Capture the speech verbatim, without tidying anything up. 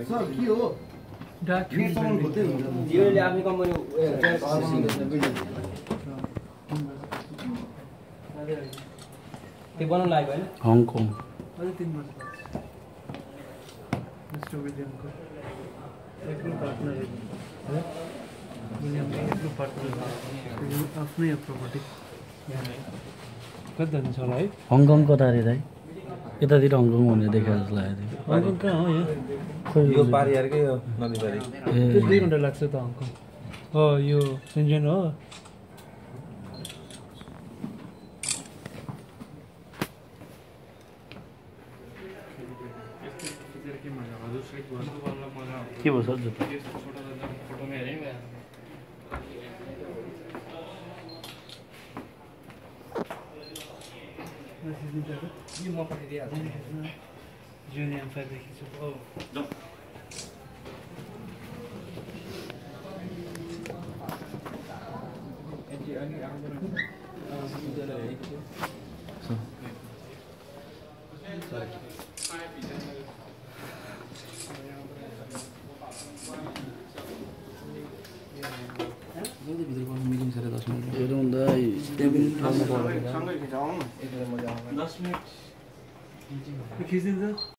sir के हो डाक सामान खोज्दै हुन्छ जियोले आफ्नो कम्पनी त्यो बनाउन लाग्यो हैन हङकङ अझै तीन वर्ष मिस्टर विलियमको एकलो पार्टनर है विलियमको एकलो पार्टनर आफ्नै प्रपर्टी कता जान्छ होला है हङकङ कता रे दाइ यतातिर हङकङ हुने देखाएको जस्तो लाग्यो थियो हङकङ कहाँ हो यहाँ खोइ यो पारी अर्कै हो नदी पारी त्यो दुई घन्टा लाग्छ त हङकङ हो यो सेन्जन हो के भयो सर जुत्ता यो म पठाइदिइहाल्छु जुनियर फाइभदेखि छु ओ जल्दी भित्र गर्नु मिटिङ छ दस मिनट हेरौँ दाइ त्यहाँ पनि ठाउँमा सँगै खिचाउँ न एकदमै मजा आउँछ दस मिनट खिचिदिन्छ